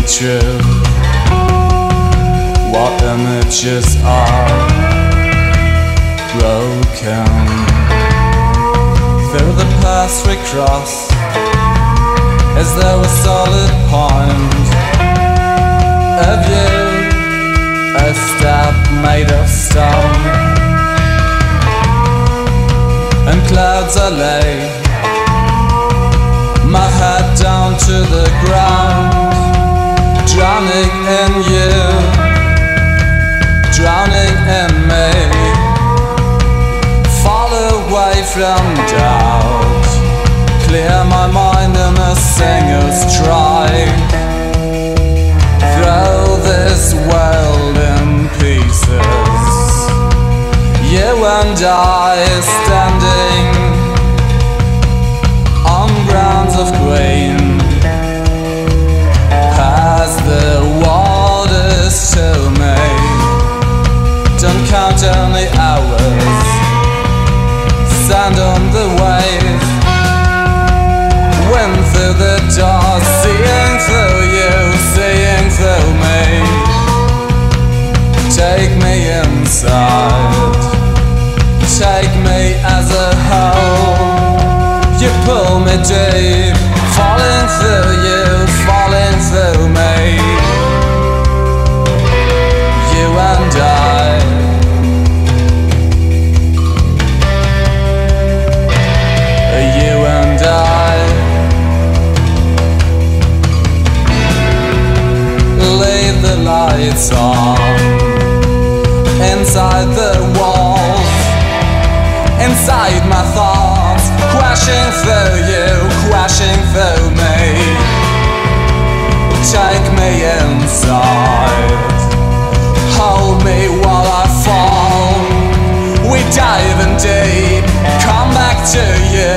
true. What images are broken through the paths we cross, as though a solid point of you, a step made of stone, and clouds are laid, my head down to the ground, drowning in you, drowning in me. Fall away from doubt, clear my mind in a single strike. Throw this world in pieces, you and I standing on grounds of green, as the waters to me. Don't count only hours, sand on the wave, wind through the door, seeing through you, seeing through me. Take me inside, take me as a whole. You pull me deep, falling through you, falling through me. You and I, you and I. Leave the lights on, inside the walls, inside my thoughts, crashing through you, crashing through me. Take me inside, hold me while I fall. We dive in deep, come back to you,